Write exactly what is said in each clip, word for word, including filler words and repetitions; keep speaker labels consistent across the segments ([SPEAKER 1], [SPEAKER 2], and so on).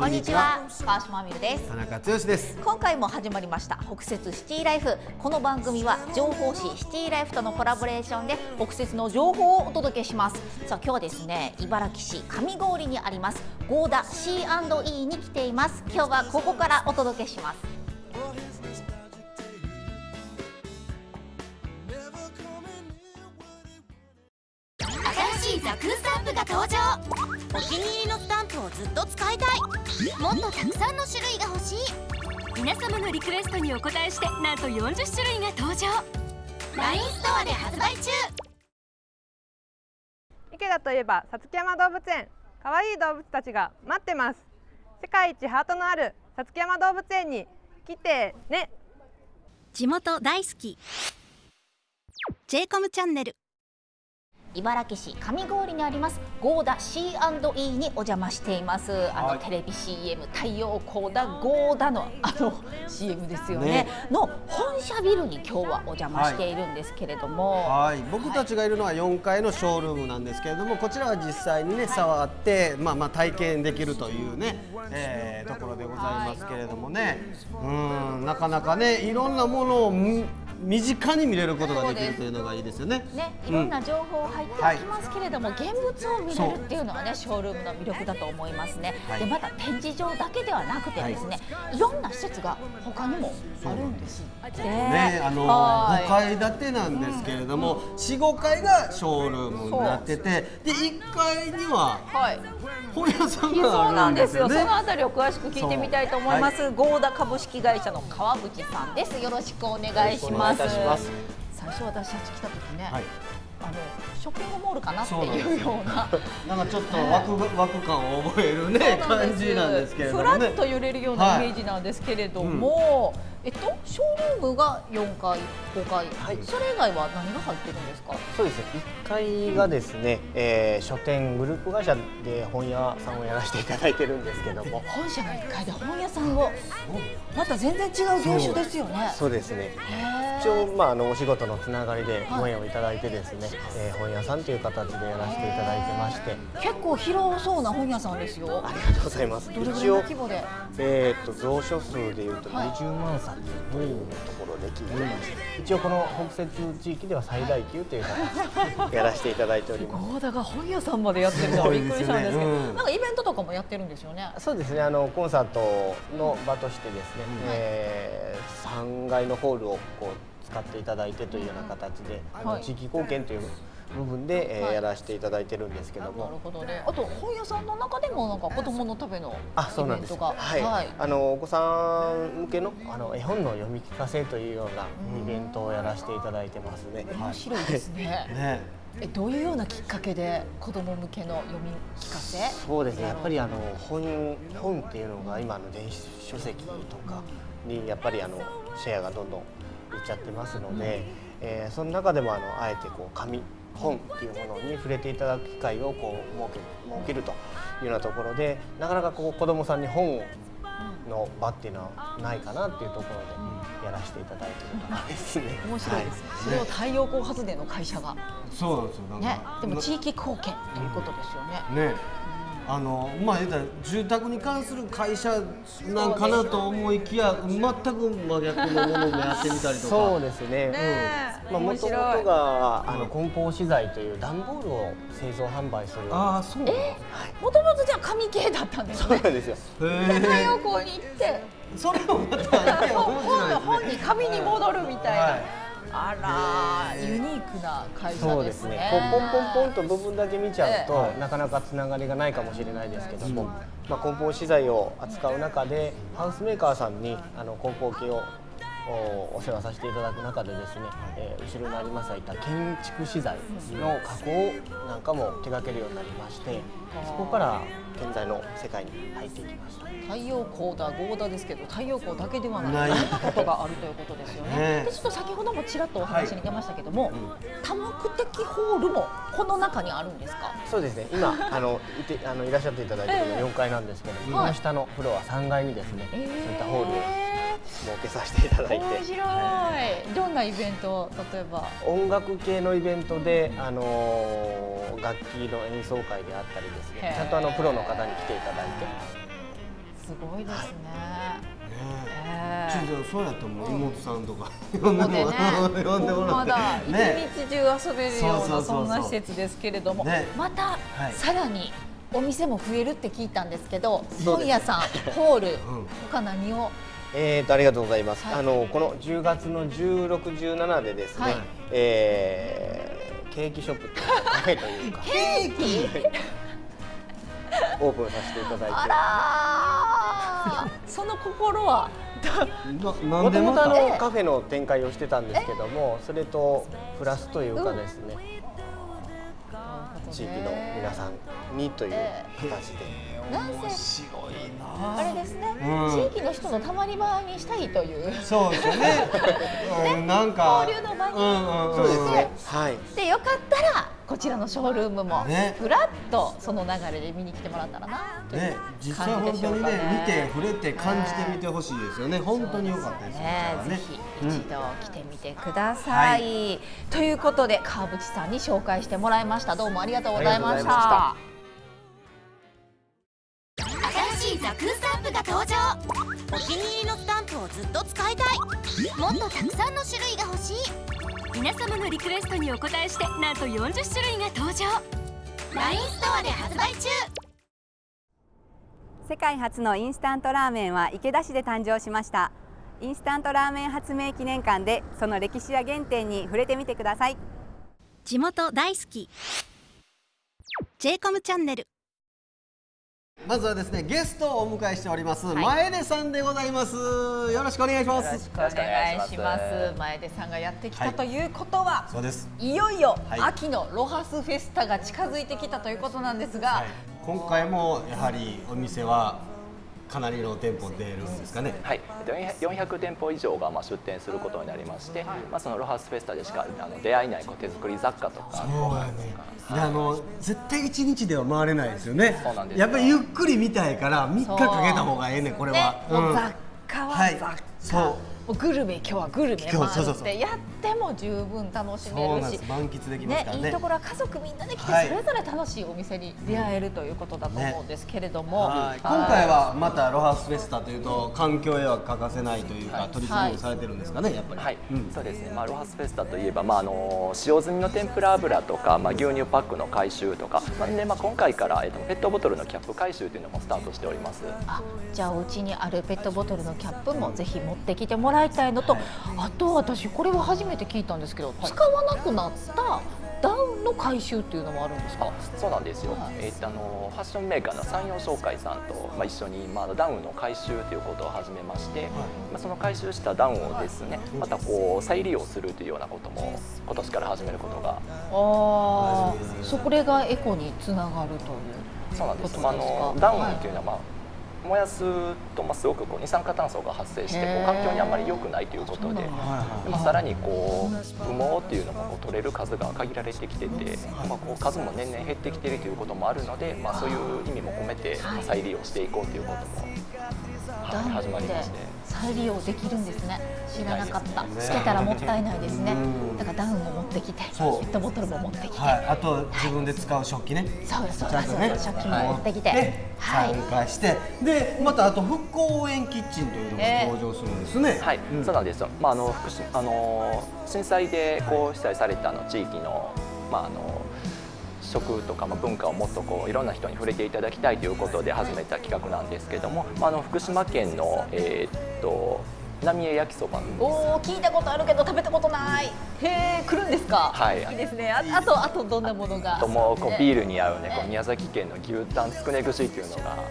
[SPEAKER 1] こんにちは、川島美優です。
[SPEAKER 2] 田中剛です。
[SPEAKER 1] 今回も始まりました北摂シティライフ。この番組は情報誌シティライフとのコラボレーションで北摂の情報をお届けします。さあ今日はですね、茨城市上郡にあります合田 シーアンドイー に来ています。今日はここからお届けします。
[SPEAKER 3] 新しいザクスタンプが登場。お気に入りのスタンプをずっと使いたい。もっとたくさんの種類が欲しい。皆様のリクエストにお答えしてなんとよんじゅっしゅるいが登場。 ライン ストアで発売中。
[SPEAKER 4] 池田といえばさつき山動物園。かわいい動物たちが待ってます。世界一ハートのあるさつき山動物園に来てね。
[SPEAKER 3] 地元大好き ジェイコム チャンネル。
[SPEAKER 1] 茨城市上郡にあります合田 シーアンドイー にお邪魔しています。あの、はい、テレビ シーエム 太陽光だ合田のあの シーエム ですよね、ねの本社ビルに今日はお邪魔しているんですけれども、
[SPEAKER 2] はい、はい、僕たちがいるのはよんかいのショールームなんですけれども、こちらは実際にね触って、まあまあ体験できるというね、えー、ところでございますけれどもね、うん、なかなかねいろんなものを身近に見れることができるというのがいいですよね。
[SPEAKER 1] ね、いろんな情報入ってきますけれども、うん、はい、現物を見れるっていうのはねショールームの魅力だと思いますね。はい、でまた展示場だけではなくてですね、はい、いろんな施設が他にもあるんですってね。
[SPEAKER 2] あのごかいだてなんですけれども、うん、しごかいがショールームになってて、でいっかいには本屋さんがあるんですよね。
[SPEAKER 1] そうなんですよ。そのあたりを詳しく聞いてみたいと思います。はい、合田株式会社の川口さんです。よろしくお願いします。最初私たち来た時ね、はい、あのショッピングモールかなっていうような
[SPEAKER 2] なんかちょっとワクワク感を覚えるね感じなんですけれどもね。
[SPEAKER 1] ふらっと揺れるようなイメージなんですけれども、はい、うん、えっとショールームがよんかい、ごかい、はい、それ以外は何が入ってるんですか？
[SPEAKER 5] そうですね。いっかいがですね、えー、書店グループ会社で本屋さんをやらせていただいてるんですけども、
[SPEAKER 1] 本社のいっかいで本屋さんをまた全然違う業種ですよね。
[SPEAKER 5] そうですね。一応まああのお仕事のつながりでご縁をいただいてですね、はい、えー、本屋さんという形でやらせていただいてまして、
[SPEAKER 1] 結構広そうな本屋さんですよ。
[SPEAKER 5] ありがとうございます。
[SPEAKER 1] どれぐらいの規模で？
[SPEAKER 5] えっと蔵書数でいうとにじゅうまんさつというところで聞いてます。一応この北摂地域では最大級という形でやらせていただいております。
[SPEAKER 1] 合田が本屋さんまでやってるのはびっくりしたんですけど、うん、なんかイベントとかもやってるんですよね。
[SPEAKER 5] そうですね。あのコンサートの場としてですね、うん、えー、さんがいのホールをこう使っていただいてというような形で、あの地域貢献という部分で、えーはい、やらせていただいてるんですけども、
[SPEAKER 1] なるほどね。あと本屋さんの中でもなんか子供のためのイベントが、
[SPEAKER 5] はい、はい、あのお子さん向けのあの絵本の読み聞かせというようなイベントをやらせていただいてますね。
[SPEAKER 1] 面白いですね。ね、えどういうようなきっかけで子供向けの読み聞かせ？
[SPEAKER 5] そうですね。やっぱりあの本本っていうのが今の電子書籍とかにやっぱりあのシェアがどんどんいっちゃってますので、うん、えー、その中でもあのあえてこう紙本っていうものに触れていただく機会をこう設け、設けるというようなところで、なかなかこう子どもさんに本の場っていうのはないかなっていうところでやらせていただいているところですね。
[SPEAKER 1] 面白いですね。それを太陽光発電の会社が、
[SPEAKER 2] そうなんですよ。
[SPEAKER 1] ね、でも地域貢献ということですよね。
[SPEAKER 2] ね。あのまあ言ったら住宅に関する会社なんかなと思いきや、全く真逆のものもやってみたりとか。
[SPEAKER 5] そうですね。うん、まあ元々があの梱包資材という段ボールを製造販売する。
[SPEAKER 1] ああ、そう。え、もともとじゃあ紙系だったんですね。
[SPEAKER 5] そうなんですよ。
[SPEAKER 1] 太陽光に行って、
[SPEAKER 2] それもまた
[SPEAKER 1] 本に紙に戻るみたいな。あら、ユニークな会社ですね。そうですね。
[SPEAKER 5] こうポンポンポンと部分だけ見ちゃうと、ええ、なかなかつながりがないかもしれないですけども、うん、まあ梱包資材を扱う中でハウスメーカーさんにあの梱包機をお世話させていただく中でですね、えー、後ろにありますいった建築資材の加工なんかも手掛けるようになりまして、そこから現在の世界に入っていきました。
[SPEAKER 1] 太陽光だ合田ですけど、太陽光だけではないことがあるということですよね。でちょっと先ほどもちらっとお話に出ましたけども、はい、多目的ホールもこの中にあるんですか？
[SPEAKER 5] そうですね。今あのいてあのいらっしゃっていただいているのはよんかいなんですけど、この下のフロアさんがいにですね、えー、そういったホールを設けさせていただいて。
[SPEAKER 1] 面白い。どんなイベント？例えば
[SPEAKER 5] 音楽系のイベントで、あの楽器の演奏会であったりですね、ちゃんとあのプロの方に来ていただいて。
[SPEAKER 1] すごいですね。
[SPEAKER 2] ちょっとそうやったらもう妹さんとか
[SPEAKER 1] 呼んでね、
[SPEAKER 2] 呼んでもらって
[SPEAKER 1] まだ一日中遊べるようなそんな施設ですけれども、またさらにお店も増えるって聞いたんですけど、本屋さん、ホール、他何を？
[SPEAKER 5] えーとありがとうございます。あのこのじゅうがつのじゅうろく、じゅうななでですね、えーケーキショップというカフェというか
[SPEAKER 1] ケーキ
[SPEAKER 5] オープンさせていただいて。
[SPEAKER 1] あらーその心は
[SPEAKER 5] もともとあのカフェの展開をしてたんですけども、それとプラスというかですね、地域の皆さんにという形で。
[SPEAKER 1] なんせ
[SPEAKER 2] 面白いな。
[SPEAKER 1] あれですね、地域の人のたまり場にしたいという。
[SPEAKER 2] そうですよね。なんか
[SPEAKER 1] 交流の場に
[SPEAKER 5] そうですね。はい。
[SPEAKER 1] でよかったらこちらのショールームもふらっとその流れで見に来てもらったらなという
[SPEAKER 2] 実際
[SPEAKER 1] 感じでしょうかね。
[SPEAKER 2] 本当にね見て触れて感じてみてほしいですよね。本当に良かったですね。
[SPEAKER 1] ぜひ一度来てみてください。ということで川淵さんに紹介してもらいました。どうもありがとうございました。
[SPEAKER 3] 新しいザクスタンプが登場。お気に入りのスタンプをずっと使いたい。もっとたくさんの種類が欲しい。皆様のリクエストにお応えしてなんとよんじゅっしゅるいが登場。 ライン ストアで発売中。
[SPEAKER 6] 世界初のインスタントラーメンは池田市で誕生しました。インスタントラーメン発明記念館でその歴史や原点に触れてみてください。
[SPEAKER 3] 地元大好き ジェイコム チャンネル。
[SPEAKER 2] まずはですね、ゲストをお迎えしております、はい、前出さんでございます。よろしくお願いします。
[SPEAKER 1] よろしくお願いします。前出さんがやってきたということは、はい、
[SPEAKER 2] そうです。
[SPEAKER 1] いよいよ秋のロハスフェスタが近づいてきたということなんですが、はい、
[SPEAKER 2] 今回もやはりお店はかなりの店舗出るんですかね。
[SPEAKER 7] はい、よんひゃくてんぽ以上がまあ出店することになりまして、はい、まあそのロハスフェスタでしかあの出会えないこう手作り雑貨とか。
[SPEAKER 2] そうやね。であの絶対一日では回れないですよね。
[SPEAKER 7] そうなんです。
[SPEAKER 2] やっぱりゆっくり見たいからみっかかけた方がええねこれは。
[SPEAKER 1] ね、もう雑貨は雑貨。はい、そう。グルメ今日はグルメ回るってやっても十分楽しめるし、
[SPEAKER 2] 満喫できますからね。
[SPEAKER 1] いいところは家族みんなで来てそれぞれ楽しいお店に出会えるということだと思うんですけれども、
[SPEAKER 2] 今回はまたロハスフェスタというと環境へは欠かせないというか取り組みをされてるんですかね、やっぱり。
[SPEAKER 7] はい、そうですね。まあロハスフェスタといえばまああの使用済みの天ぷら油とかまあ牛乳パックの回収とか、まあでまあ今回からえっとペットボトルのキャップ回収というのもスタートしております。
[SPEAKER 1] あ、じゃあお家にあるペットボトルのキャップもぜひ持ってきてもらいたいのと。あと私これは初めて聞いたんですけど、はい、使わなくなったダウンの回収っていうのもあるんですか？
[SPEAKER 7] そうなんですよ。はい、えっとあのファッションメーカーの三陽商会さんとまあ一緒にまあダウンの回収ということを始めまして、はい、まあその回収したダウンをですね、またこう再利用するというようなことも今年から始めることが。あ
[SPEAKER 1] あ、それがエコにつながるという。
[SPEAKER 7] そうなんです。まああのダウンっていうのはまあ燃やすとまあすごくこう二酸化炭素が発生してこう環境にあんまり良くないということで、まあさらにこう羽毛っていうのもこう取れる数が限られてきてて、まあこう数も年々減ってきているということもあるので、まあそういう意味も込めて再利用していこうということも、はい、始まりまして。
[SPEAKER 1] 再利用できるんですね。知らなかった。捨てたらもったいないですね。だからダウンも持ってきて、ペットボトルも持ってきて、
[SPEAKER 2] はい、あと自分で使う食器ね。
[SPEAKER 1] そうそうそう、食器も持ってきて、
[SPEAKER 2] 参加して、でまたあと復興応援キッチンというのが登場するんですね。
[SPEAKER 7] はい、そうなんですよ。まああの福島あの震災でこう被災されたあの地域のまああの食とか文化をもっとこういろんな人に触れていただきたいということで始めた企画なんですけども、まあ、あの福島県の、えー、っと浪江焼きそば。
[SPEAKER 1] おお、聞いたことあるけど食べたことない。へえ、来るんですか。
[SPEAKER 7] はい。
[SPEAKER 1] いいですね。あ, あとあとどんなものが。
[SPEAKER 7] ともこうビールに合うね、こう宮崎県の牛タンつくね串っていうのが。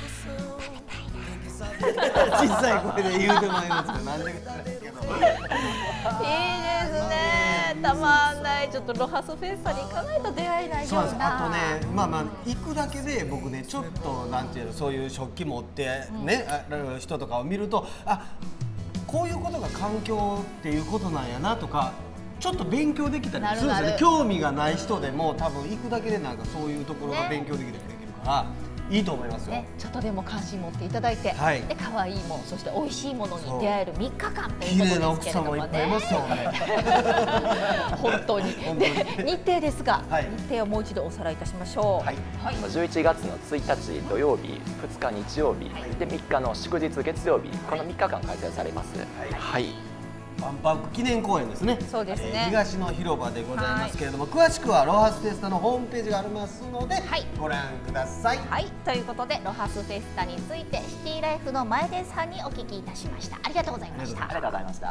[SPEAKER 2] 小さい声で言うてもらいますけど、なんでか知らんけど。いい
[SPEAKER 1] ですね。たまんない。ちょっとロハスフェスタに行かないと出会えないような。
[SPEAKER 2] そうです。あとね、まあまあ行くだけで僕ね、ちょっとなんていうの、そういう食器持ってね、うん、人とかを見ると、あ、こういうことが環境っていうことなんやなとか。ちょっと勉強できたりするんですよね。興味がない人でも多分行くだけでなんかそういうところが勉強できたりできるから、 いいと思いますよ、
[SPEAKER 1] ね、ちょっとでも関心持っていただいて、
[SPEAKER 2] はい、
[SPEAKER 1] で可愛いもん、そして美味しいものに出会えるみっかかんという
[SPEAKER 2] 綺麗な
[SPEAKER 1] こと
[SPEAKER 2] 奥様もい
[SPEAKER 1] ですけれども
[SPEAKER 2] っぱいいますよ
[SPEAKER 1] ね。
[SPEAKER 2] ね。
[SPEAKER 1] 本当に。
[SPEAKER 2] 本当に
[SPEAKER 1] で日程ですが、
[SPEAKER 2] はい、
[SPEAKER 1] 日程をもう一度おさらいいたしましょう。
[SPEAKER 7] はい。
[SPEAKER 1] はい。
[SPEAKER 7] じゅういちがつのついたち土曜日、ふつか日曜日、でみっかの祝日月曜日、このみっかかん開催されます。はい。
[SPEAKER 2] 万博記念公園ですね。
[SPEAKER 1] そうですね。
[SPEAKER 2] えー、東の広場でございますけれども、はい、詳しくはロハスフェスタのホームページがありますので、はい、ご覧ください。
[SPEAKER 1] はい、ということでロハスフェスタについてシティライフの前田さんにお聞きいたしました。ありがとうございました。
[SPEAKER 7] ありがとうございました。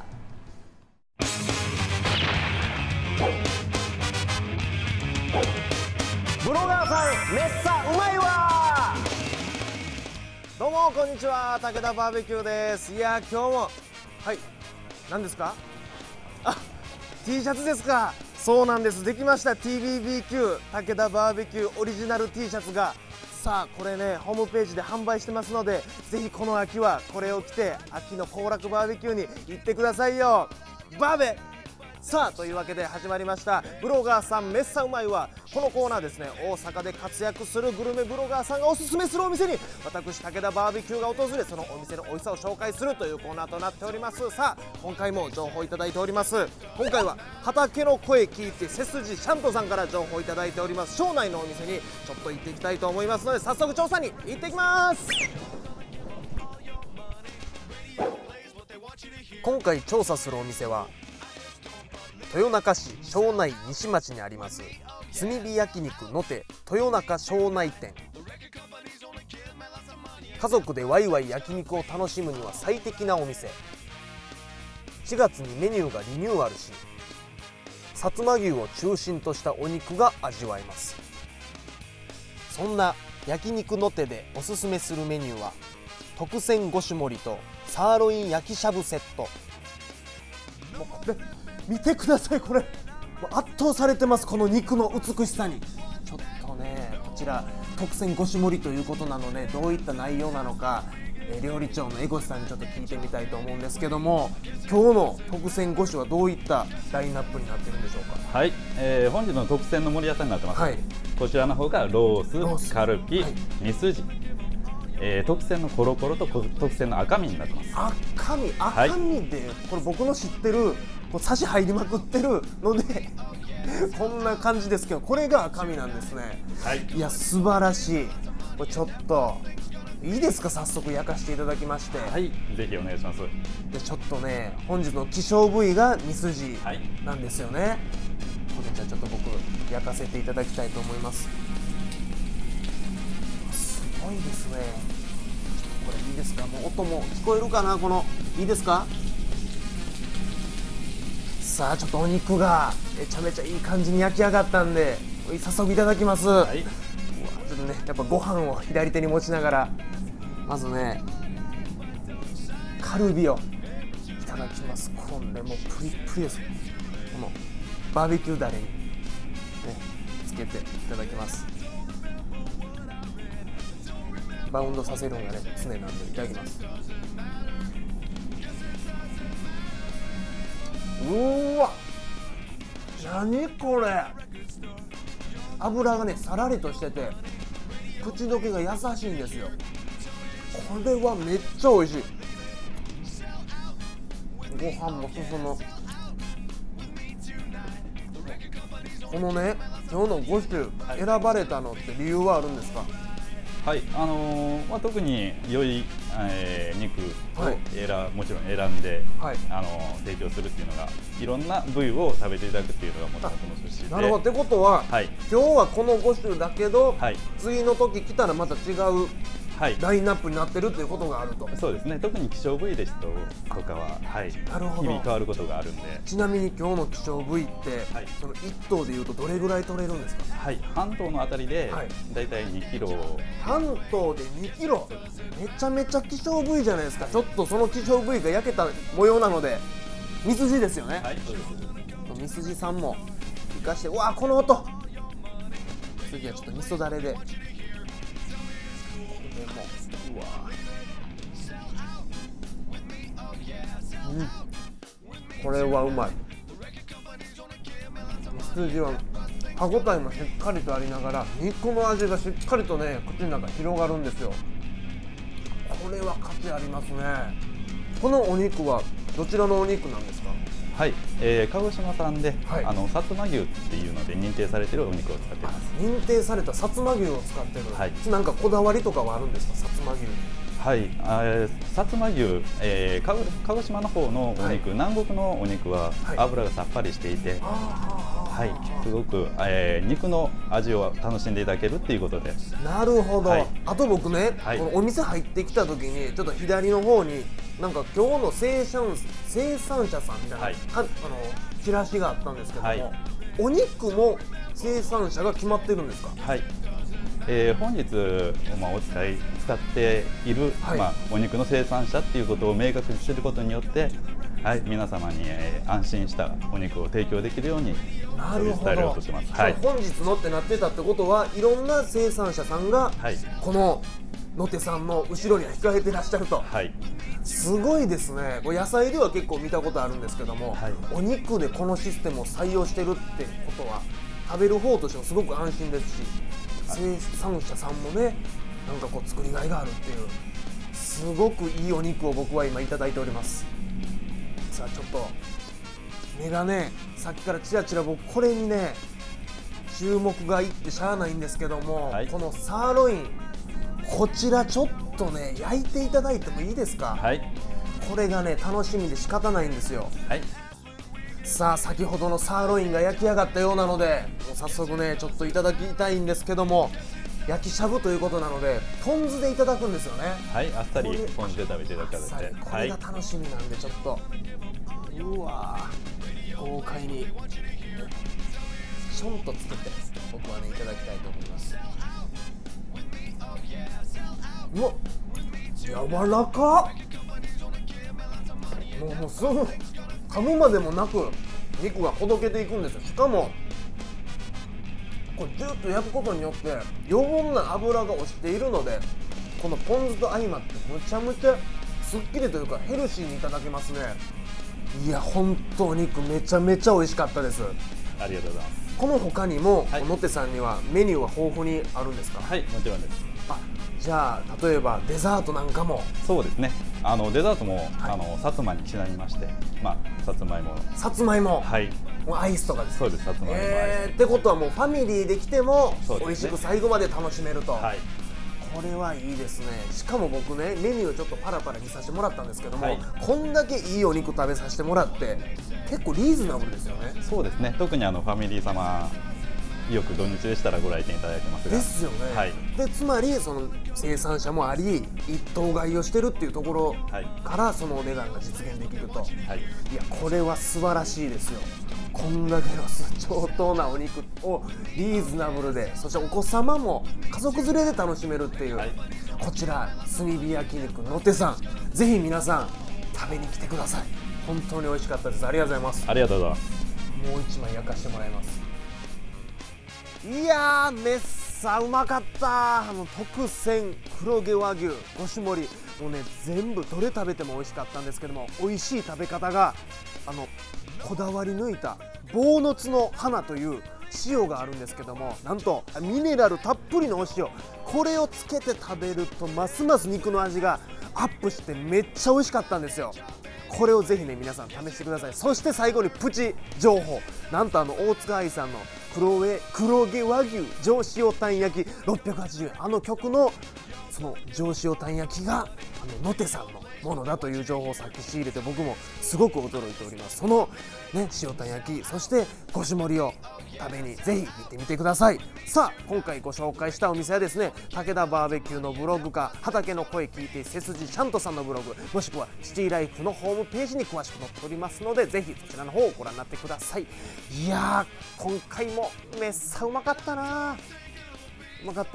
[SPEAKER 5] ブロガーさんめっさうまいわ。どうもこんにちは、武田バーベキューです。いや今日もはい何ですか。あ T シャツですか。そうなんです、できました。 ティービービーキュー 武田バーベキューオリジナル T シャツがさあこれねホームページで販売してますので、ぜひこの秋はこれを着て秋の行楽バーベキューに行ってくださいよ。バーベさあというわけで始まりましたブロガーさんめっさうまいは、このコーナーですね、大阪で活躍するグルメブロガーさんがおすすめするお店に私武田バーベキューが訪れ、そのお店の美味しさを紹介するというコーナーとなっております。さあ今回も情報いただいております。今回は畑の声聞いて背筋シャントさんから情報いただいております庄内のお店にちょっと行っていきたいと思いますので、早速調査に行ってきます。今回調査するお店は豊中市庄内西町にあります炭火焼肉の手豊中庄内店。家族でワイワイ焼肉を楽しむには最適なお店。しがつにメニューがリニューアルし、薩摩牛を中心としたお肉が味わえます。そんな焼肉の手でおすすめするメニューは特選ご種盛りとサーロイン焼きしゃぶセット。もうこれ見てください、これ圧倒されてます、この肉の美しさに。ちょっとねこちら特選ご種盛りということなので、どういった内容なのか、えー、料理長の江越さんにちょっと聞いてみたいと思うんですけども、今日の特選ご種はどういったラインナップになってるんでしょうか。
[SPEAKER 8] はい、えー、本日の特選の盛り合わせになってます、はい、こちらの方がロース、ロースカルビ、はい、ミスジ、えー、特選のコロコロと特選の赤身になってます。
[SPEAKER 5] 赤身、赤身で、はい、これ僕の知ってるこうサシ入りまくってるのでこんな感じですけど、これが赤身なんですね。はい、いや素晴らしい。これちょっといいですか、早速焼かしていただきまして。
[SPEAKER 8] はい、ぜひお願いします。
[SPEAKER 5] でちょっとね本日の希少部位がミスジなんですよね。はい、これじゃあちょっと僕焼かせていただきたいと思います。すごいですね。ちょっとこれいいですか、もう音も聞こえるかな、このいいですか。さあちょっとお肉がめちゃめちゃいい感じに焼き上がったんで早速いただきます。はい、うわちょっとねやっぱご飯を左手に持ちながら、まずねカルビをいただきます。これもうプリップリです。このバーベキューダレに、ね、つけていただきます。バウンドさせるのがね常なんでいただきます。うーわ何これ、油がねさらりとしてて口どけが優しいんですよ。これはめっちゃ美味しい。ご飯も進む。このね今日のご種選ばれたのって理由はあるんですか。
[SPEAKER 8] はい、あのーまあ、特に良い、えー、肉を選、はい、もちろん選んで、はい、あのー、提供するっていうのが、いろんな部位を食べていただくっていうのがもともとの趣旨で。
[SPEAKER 5] なるほど。ってことは、はい、今日はこのご種だけど、はい、次の時来たらまた違うラインナップになってるっていうことがあると。
[SPEAKER 8] そうですね。特に希少部位ですととかは、はい、なるほど、日々変わることがあるんで。
[SPEAKER 5] ちなみに今日の希少部位って、はい、そのいっ頭でいうとどれぐらい取れるんですか。
[SPEAKER 8] はい、半頭のあたりで、はい、だいたいにキロ。
[SPEAKER 5] 半頭でにキロ、めちゃめちゃ希少部位じゃないですか。ちょっとその希少部位が焼けた模様なので、ミスジですよね。はい、そうです。ミスジさんも生かして、うわこの音。次はちょっと味噌だれで。これもうわうん、これはうまい。ミスジは
[SPEAKER 9] 歯ごたえもしっかりとありながら肉の味がしっかりとね口の中広がるんですよ。これは価値ありますね。このお肉はどちらのお肉なんですか？
[SPEAKER 8] はい、えー、鹿児島産で、
[SPEAKER 9] はい、
[SPEAKER 8] あの薩摩牛っていうので認定されているお肉を使っています。
[SPEAKER 9] 認定された薩摩牛を使ってる。
[SPEAKER 8] はい。
[SPEAKER 9] なんかこだわりとかはあるんですか、薩摩牛に？
[SPEAKER 8] はい、あ薩摩牛、えー、鹿児島の方のお肉、はい、南国のお肉は脂がさっぱりしていて、はい、すごく、えー、肉の味を楽しんでいただけるっていうことで。
[SPEAKER 9] なるほど。はい、あと僕ね、
[SPEAKER 8] はい、
[SPEAKER 9] このお店入ってきた時にちょっと左の方になんか今日の生産生産者さんみたいな、はい、かあのチラシがあったんですけども、はい、お肉も生産者が決まってるんですか？はい。
[SPEAKER 8] えー、本日、まあ、お使い使っている、はい、まあ、お肉の生産者っていうことを明確にすることによって、はい、皆様に、えー、安心したお肉を提供できるように伝えようとしてます。
[SPEAKER 9] はい、本日のってなってたってことはいろんな生産者さんが、はい、こののてさんの後ろには控えてらっしゃると、はい、すごいですね。これ野菜では結構見たことあるんですけども、はい、お肉でこのシステムを採用してるってことは食べる方としてもすごく安心ですし、生産者さんもね、なんかこう作りがいがあるっていう、すごくいいお肉を僕は今いただいております。さあちょっと目がね、さっきからチラチラ僕これにね注目がいってしゃあないんですけども、はい、このサーロイン、こちらちょっとね焼いていただいてもいいですか？はい、これがね楽しみで仕方ないんですよ。はい、さあ先ほどのサーロインが焼き上がったようなので、もう早速ねちょっといただきたいんですけども、焼きしゃぶということなのでポン酢でいただくんですよね。
[SPEAKER 8] はい、あっさりポン酢で食べていただけて、
[SPEAKER 9] これが楽しみなんで、ちょっと、はい、うわー豪快にちょんとつけて僕はねいただきたいと思います。うわっ、柔らかっ。もうもうすぐ噛むまでもなく肉がほどけていくんですよ。しかもこれジュッと焼くことによって余分な脂が落ちているので、このポン酢と相まってむちゃむちゃすっきりというかヘルシーにいただけますね。いや本当お肉めちゃめちゃ美味しかったです。
[SPEAKER 8] ありがとうございます。
[SPEAKER 9] この他にも、はい、のてさんにはメニューは豊富にあるんですか？
[SPEAKER 8] はい、もちろんです。
[SPEAKER 9] あ、じゃあ例えばデザートなんかも？
[SPEAKER 8] そうですね、あのデザートも、はい、あの薩摩にちなみまして、まあ、さつまいも
[SPEAKER 9] さつまいも、
[SPEAKER 8] はい、
[SPEAKER 9] もうアイスとかですか？
[SPEAKER 8] そうです、さつまいもアイス、
[SPEAKER 9] えー、ってことはもうファミリーで来ても美味しく最後まで楽しめると、はい、これはいいですね。しかも僕ねメニューちょっとパラパラ見させてもらったんですけども、はい、こんだけいいお肉食べさせてもらって結構リーズナブルですよね。
[SPEAKER 8] そうですね、特にあのファミリー様よく土日でしたらご来店いただいてますが。
[SPEAKER 9] ですよね、はい、でつまりその生産者もあり一頭買いをしてるっていうところからそのお値段が実現できると、はい、いやこれは素晴らしいですよ。こんだけの上等なお肉をリーズナブルで、そしてお子様も家族連れで楽しめるっていう、はい、こちら炭火焼肉のてさん、ぜひ皆さん食べに来てください。本当に美味しかったです。ありがとうございます。
[SPEAKER 8] ありがとうございます。
[SPEAKER 9] もう一枚焼かしてもらいます。いやーめっさうまかった。あの特選黒毛和牛ごし盛り、もうね全部どれ食べても美味しかったんですけども、美味しい食べ方があのこだわり抜いた坊のつの花という塩があるんですけども、なんとミネラルたっぷりのお塩、これをつけて食べるとますます肉の味がアップしてめっちゃ美味しかったんですよ。これをぜひね皆さん試してください。そして最後にプチ情報、なんとあの大塚愛さんの黒毛黒毛和牛上塩タン焼きろっぴゃくはちじゅうえん、あの曲のその上塩タン焼きがあののてさんのものだという情報をさっき仕入れて、僕もすごく驚いております。そのね塩タン焼き、そしてごし盛りを食べにぜひ行ってみてください。さあ今回ご紹介したお店はですね、武田バーベキューのブログか畑の声聞いて背筋ちゃんとさんのブログ、もしくはシティライフのホームページに詳しく載っておりますので、ぜひそちらの方をご覧になってください。いやー今回もめっさうまかったな。うまかった。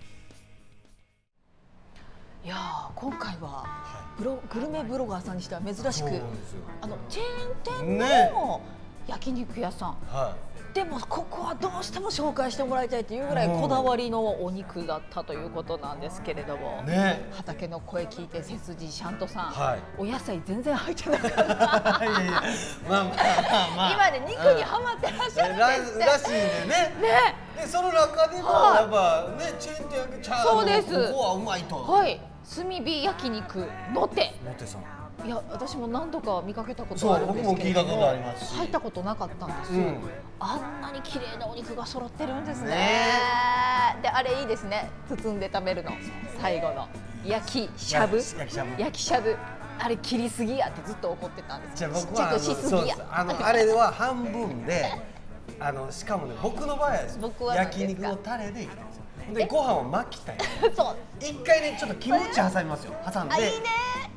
[SPEAKER 1] いやー今回はブログルメブロガーさんにしては珍しく、あのチェーン店の焼肉屋さん、はい、 でもここはどうしても紹介してもらいたいというぐらいこだわりのお肉だったということなんですけれども、ね、畑の声聞いて背筋シャントさん、はい、お野菜全然入ってなかったいやいや、まあまあまあ、今で肉にハマってらっしゃるんですって、らしいんでね。ね、でその中でもやっぱね、チェーン店焼きチャーハン、そうです、ここはうまいと。はい、炭火焼肉のて。のてさん。いや、私も何度か見かけたことあるんですけれども、僕も聞いたことありますし、入ったことなかったんですよ。うん、あんなに綺麗なお肉が揃ってるんですね。ね、で、あれいいですね。包んで食べるの。最後の焼きしゃぶ、焼きしゃぶ、焼きしゃぶ。あれ切りすぎやってずっと怒ってたんです。じゃあ僕はちょっとしすぎや。あのあれは半分で、あのしかもね、僕の場合はですよ。焼肉のタレでいきたいんですよ。で、ご飯を巻きたい。そう。一回ね、ちょっとキムチ挟みますよ。挟んで。あ、いいね。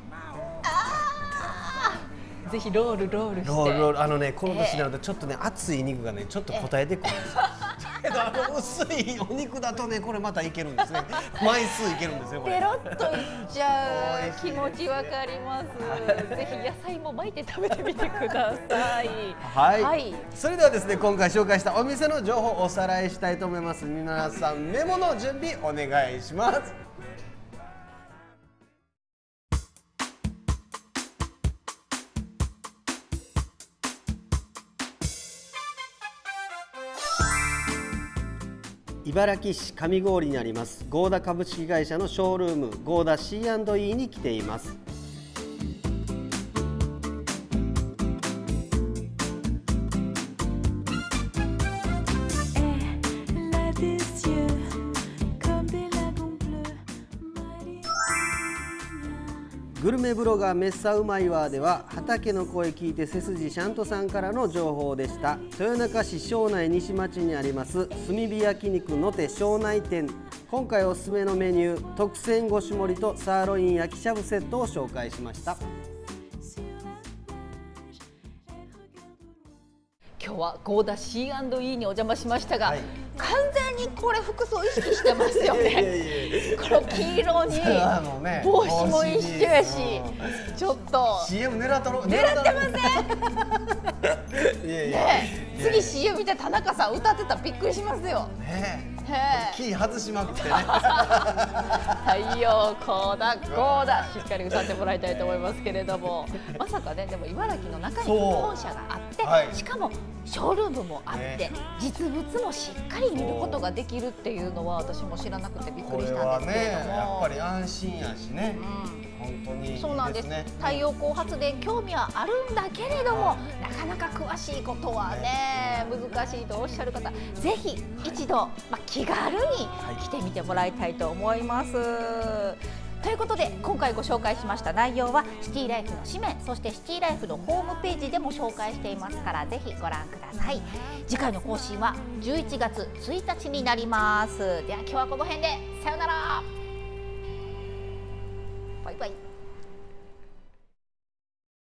[SPEAKER 1] ぜひロールロールして。ロールロール、あのね、この年になるとちょっとね、熱い肉がね、ちょっと答えてくるんですよ。けどあの薄いお肉だとね、これまたいけるんですね。枚数いけるんですよ。ペロッといっちゃう気持ちわかります。ぜひ野菜も巻いて食べてみてください。はい。はい、それではですね、今回紹介したお店の情報をおさらいしたいと思います。皆さんメモの準備お願いします。茨城市上郡にあります合田株式会社のショールーム合田 シーアンドイー に来ています。グルメブロガーメッサウマイワーでは畑の声聞いて背筋シャントさんからの情報でした。豊中市庄内西町にあります炭火焼肉のて庄内店、今回おすすめのメニュー特選ごし盛りとサーロイン焼きしゃぶセットを紹介しました。今日は合田 シーアンドイー にお邪魔しましたが、はい、完全にこれ服装意識してますよね。この黄色に帽子も一緒やし、ちょっと シーエム 狙ってろ狙ってません。ね、次 シーエム 見て田中さん歌ってたらびっくりしますよ。ね、キー外しまくってね。太陽光だこうだしっかり歌ってもらいたいと思いますけれども、まさかね、でも茨城の中に本社があって、はい、しかもショールームもあって、ね、実物もしっかり見ることができるっていうのは私も知らなくてびっくりしたんですけれども、ね、やっぱり安心やしね、うん、本当にいいですね。そうなんです。太陽光発電興味はあるんだけれども、はい、なかなか詳しいことはね難しいとおっしゃる方、ぜひ一度、はい、まあ、気軽に来てみてもらいたいと思います。はい、ということで今回ご紹介しました内容はシティライフの紙面、そしてシティライフのホームページでも紹介していますから、ぜひご覧ください。次回の更新はじゅういちがつついたちになります。では今日はこの辺でさよなら。バイバイ。